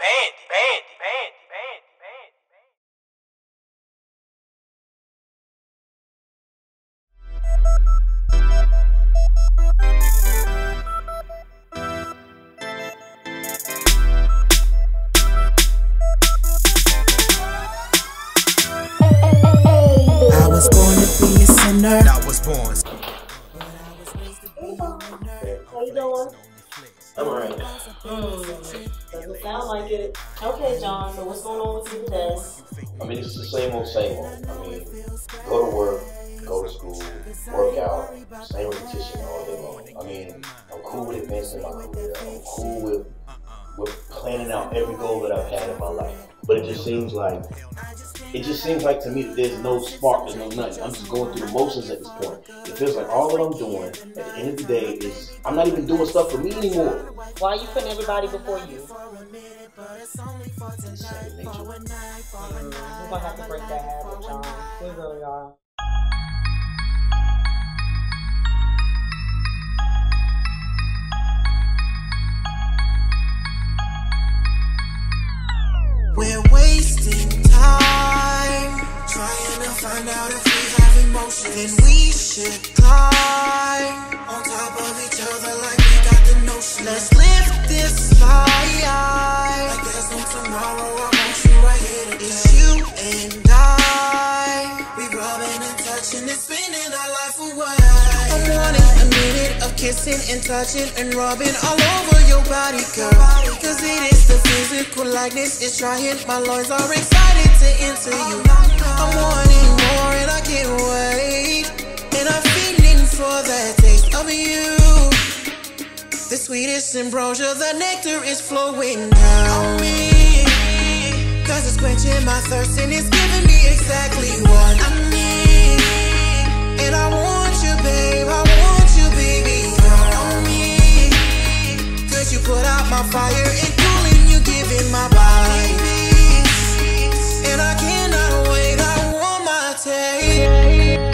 I was born to be a sinner. I was born. How you doing? I'm alright. Doesn't sound like it. Okay, John, so what's going on with you today? I mean, it's the same old, same old. I mean, go to work, go to school, work out, same repetition all day long. I mean, I'm cool with advancing my career. I'm cool with planning out every goal that I've had in my life. But it just seems like to me that there's no spark, there's no nothing. I'm just going through the motions at this point. It feels like all that I'm doing at the end of the day is I'm not even doing stuff for me anymore. Why are you putting everybody before you? Second nature. We're gonna have to break that habit, John. We really are. We're wasting time trying to find out if we have emotions. Then we should climb on top of each other like we got the notion. Let's lift this fire like there's no tomorrow. I want you right here today. It's you and I. We rubbing and touching and spinning our life away. I'm wanting a minute of kissing and touching and rubbing all over your body, girl. Cause it is the physical likeness, it's trying. My lungs are excited to enter you. I'm wanting more and I can't wait. And I'm feeling for that taste of you. The sweetest ambrosia, the nectar is flowing down me. Cause it's quenching my thirst and it's giving me exactly what I need. And I want you, babe, I want you, baby, on me. Cause you put out my fire and cooling, you giving my body peace. And I cannot wait, I want my taste.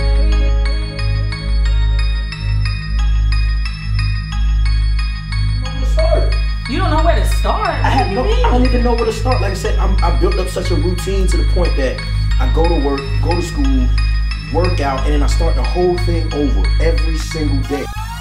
You don't know where to start? I don't even know where to start. Like I said, I built up such a routine to the point that I go to work, go to school, work out, and then I start the whole thing over every single day.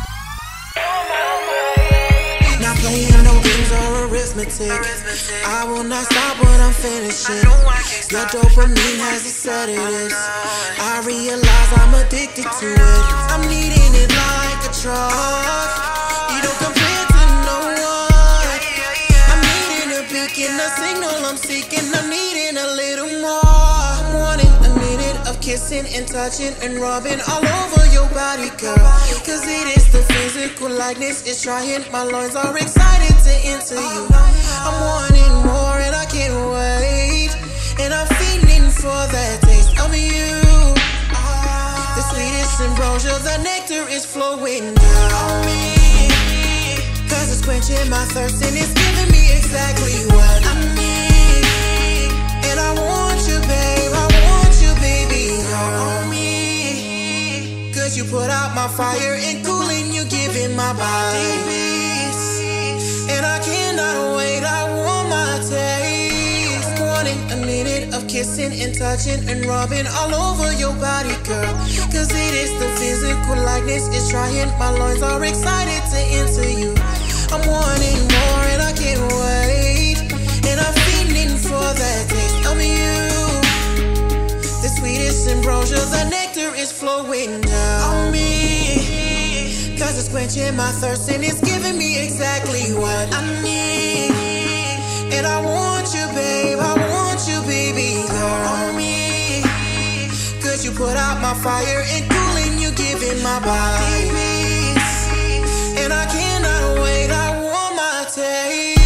Not playing no games or arithmetic. I will not stop when I'm finishing. Your dopamine has its sedatives. I realize I'm addicted to it. I'm needing it like a drug. You don't compare to no one. I'm needing a beacon, a signal I'm seeking. I'm needing a little more. I'm wanting a minute of kissing and touching and rubbing all over your body, girl. Cause it is the physical likeness, it's trying. My lungs are excited to enter you. I'm wanting more and I can't wait. And I'm feeling for that taste of you. The sweetest ambrosia, the nectar is flowing down me. Cause it's quenching my thirst and it's giving me exactly what I need. And I want you, babe, I want you, baby, on me. Cause you put out my fire and cooling, you giving my body peace. And I cannot wait, I want my taste. I'm wanting a minute of kissing and touching and rubbing all over your body, girl. Cause it is the physical likeness, it's trying. My lungs are excited to enter you. I'm wanting more and I can't wait. And I'm feeling for that taste of you. The sweetest ambrosia, the nectar is flowing down me. Cause it's quenching my thirst and it's giving me exactly what I need. And I want you, babe, I want you, baby, on me. Cause you put out my fire and cooling, you giving my body peace. And I cannot wait, I want my taste.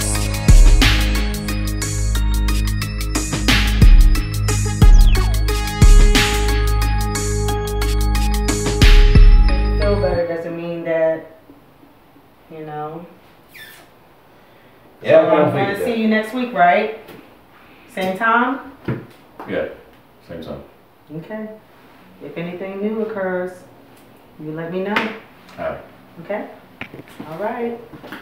Feel better doesn't mean that, you know. Yeah, So I'm going to see you next week, right? Same time? Yeah, same time. Okay. If anything new occurs, you let me know. All right. Okay? All right.